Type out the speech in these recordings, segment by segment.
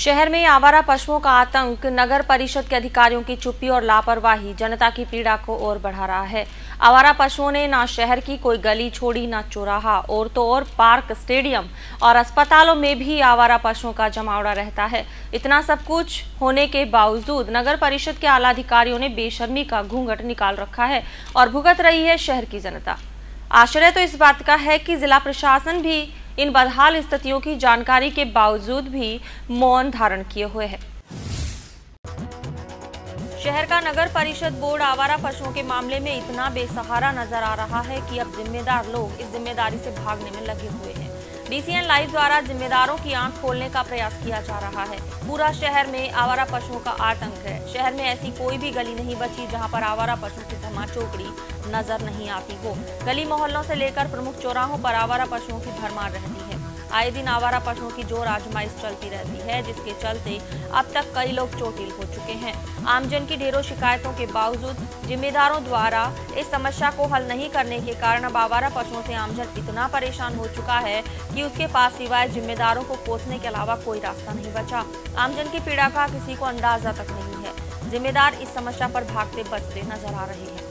शहर में आवारा पशुओं का आतंक, नगर परिषद के अधिकारियों की चुप्पी और लापरवाही जनता की पीड़ा को और बढ़ा रहा है। आवारा पशुओं ने ना शहर की कोई गली छोड़ी, ना चौराहा, और तो और पार्क, स्टेडियम और अस्पतालों में भी आवारा पशुओं का जमावड़ा रहता है। इतना सब कुछ होने के बावजूद नगर परिषद के आला अधिकारियों ने बेशर्मी का घूंघट निकाल रखा है और भुगत रही है शहर की जनता। आश्चर्य तो इस बात का है कि जिला प्रशासन भी इन बदहाल स्थितियों की जानकारी के बावजूद भी मौन धारण किए हुए है। शहर का नगर परिषद बोर्ड आवारा पशुओं के मामले में इतना बेसहारा नजर आ रहा है कि अब जिम्मेदार लोग इस जिम्मेदारी से भागने में लगे हुए हैं। DCN लाइव द्वारा जिम्मेदारों की आंख खोलने का प्रयास किया जा रहा है। पूरा शहर में आवारा पशुओं का आतंक है। शहर में ऐसी कोई भी गली नहीं बची जहां पर आवारा पशुओं की धमाचौकड़ी नजर नहीं आती हो। गली मोहल्लों से लेकर प्रमुख चौराहों पर आवारा पशुओं की भरमार रहती है। आए दिन आवारा पशुओं की जोर आजमाइश चलती रहती है, जिसके चलते अब तक कई लोग चोटिल हो चुके हैं। आमजन की ढेरों शिकायतों के बावजूद जिम्मेदारों द्वारा इस समस्या को हल नहीं करने के कारण अब आवारा पशुओं से आमजन इतना परेशान हो चुका है कि उसके पास सिवाय जिम्मेदारों को कोसने के अलावा कोई रास्ता नहीं बचा। आमजन की पीड़ा का किसी को अंदाजा तक नहीं है। जिम्मेदार इस समस्या पर भागते बचते नजर आ रहे हैं।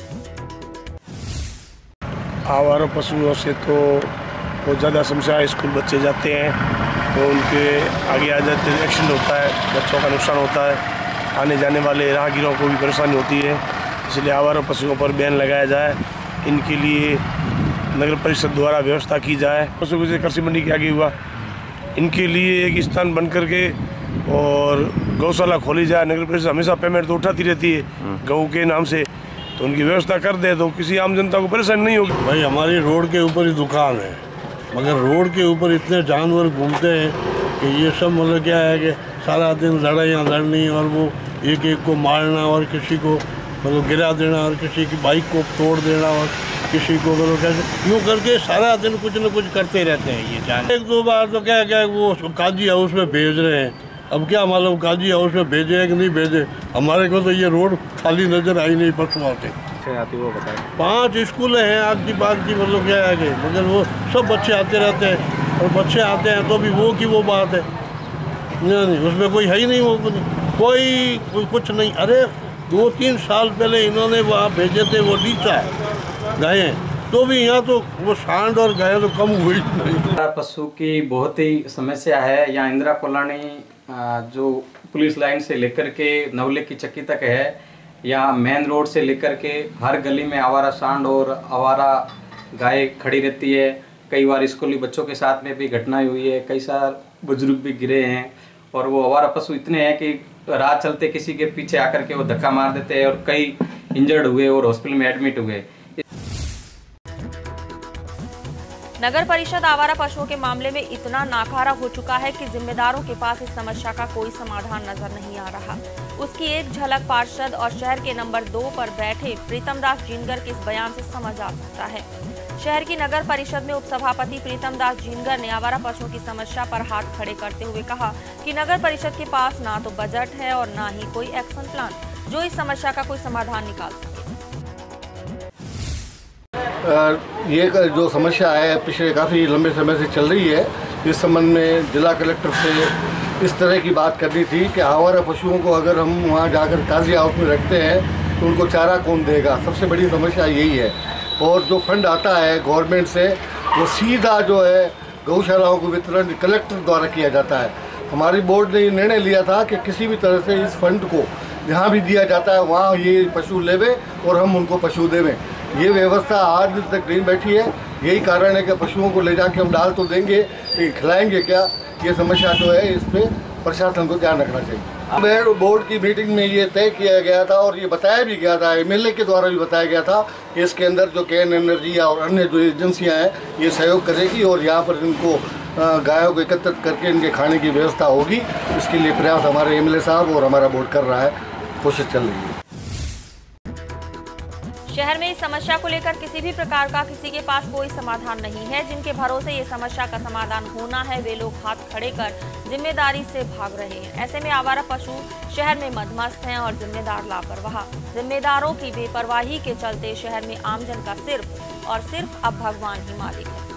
आवारा पशुओं से तो बहुत ज़्यादा समस्या है। स्कूल बच्चे जाते हैं तो उनके आगे आ जाते हैं, एक्सीडेंट होता है, बच्चों का नुकसान होता है, आने जाने वाले राहगीरों को भी परेशानी होती है। इसलिए आवारा पशुओं पर बैन लगाया जाए, इनके लिए नगर परिषद द्वारा व्यवस्था की जाए। पशु जैसे कृषि मंडी के आगे हुआ, इनके लिए एक स्थान बन करके और गौशाला खोली जाए। नगर परिषद हमेशा पेमेंट तो उठाती रहती है गऊ के नाम से, तो उनकी व्यवस्था कर दे तो किसी आम जनता को परेशानी नहीं होगी। भाई हमारी रोड के ऊपर ही दुकान है, मगर रोड के ऊपर इतने जानवर घूमते हैं कि ये सब मतलब क्या है कि सारा दिन लड़ाइयाँ लड़नी और वो एक एक को मारना और किसी को मतलब गिरा देना और किसी की बाइक को तोड़ देना और किसी को मतलब कैसे यूँ करके सारा दिन कुछ न कुछ करते रहते हैं। ये जान एक दो बार तो क्या क्या वो काजी हाउस में भेज रहे हैं। अब क्या मालूम काजी हाउस में भेजे है कि नहीं भेजे, हमारे को तो ये रोड खाली नजर आई नहीं परसों से। आती वो बताएं। 5 स्कूल हैं आग की बात की मतलब क्या है, मगर वो सब बच्चे आते रहते हैं और बच्चे आते हैं तो भी वो की वो बात है नहीं, उसमें कोई है ही नहीं, वो कोई कुछ नहीं। अरे 2-3 साल पहले इन्होंने वहाँ भेजे थे वो लीचा गायें, तो भी यहाँ तो वो सांड और गायें तो कम हुई नहीं। पशु की बहुत ही समस्या है। यहाँ इंदिरा कॉलोनी जो पुलिस लाइन से लेकर के नवले की चक्की तक है, यहाँ मेन रोड से लेकर के हर गली में आवारा सांड और आवारा गाय खड़ी रहती है। कई बार स्कूली बच्चों के साथ में भी घटनाएं हुई है, कई सार बुजुर्ग भी गिरे हैं। और वो आवारा पशु इतने हैं कि राह चलते किसी के पीछे आकर के वो धक्का मार देते हैं और कई इंजर्ड हुए और हॉस्पिटल में एडमिट हुए। नगर परिषद आवारा पशुओं के मामले में इतना नाकारा हो चुका है कि जिम्मेदारों के पास इस समस्या का कोई समाधान नजर नहीं आ रहा। उसकी एक झलक पार्षद और शहर के नंबर 2 पर बैठे प्रीतम दास जिनगर के इस बयान से समझ आ सकता है। शहर की नगर परिषद में उपसभापति प्रीतम दास जिनगर ने आवारा पशुओं की समस्या पर हाथ खड़े करते हुए कहा कि नगर परिषद के पास ना तो बजट है और ना ही कोई एक्शन प्लान जो इस समस्या का कोई समाधान निकाल सके। ये जो समस्या है पिछले काफ़ी लंबे समय से चल रही है। इस संबंध में जिला कलेक्टर से इस तरह की बात करनी थी कि आवारा पशुओं को अगर हम वहाँ जाकर काजी हाउस में रखते हैं तो उनको चारा कौन देगा, सबसे बड़ी समस्या यही है। और जो फंड आता है गवर्नमेंट से वो सीधा जो है गौशालाओं को वितरण कलेक्टर द्वारा किया जाता है। हमारी बोर्ड ने ये निर्णय लिया था कि किसी भी तरह से इस फंड को जहाँ भी दिया जाता है वहाँ ये पशु लेवे और हम उनको पशु देवें। ये व्यवस्था आज दिन तक नहीं बैठी है। यही कारण है कि पशुओं को ले जाके हम डाल तो देंगे लेकिन खिलाएंगे क्या, ये समस्या जो है इस पर प्रशासन को ध्यान रखना चाहिए। बोर्ड की मीटिंग में ये तय किया गया था और ये बताया भी गया था, MLA के द्वारा भी बताया गया था कि इसके अंदर जो कैन एनर्जी और अन्य जो एजेंसियाँ हैं ये सहयोग करेगी और यहाँ पर इनको गायों को एकत्रित करके इनके खाने की व्यवस्था होगी। इसके लिए प्रयास हमारे MLA साहब और हमारा बोर्ड कर रहा है, कोशिश चल रही है। शहर में इस समस्या को लेकर किसी भी प्रकार का किसी के पास कोई समाधान नहीं है। जिनके भरोसे ये समस्या का समाधान होना है वे लोग हाथ खड़े कर जिम्मेदारी से भाग रहे हैं। ऐसे में आवारा पशु शहर में मदमस्त हैं और जिम्मेदार लापरवाह। जिम्मेदारों की बेपरवाही के चलते शहर में आमजन का सिर्फ और सिर्फ अब भगवान ही मालिक है।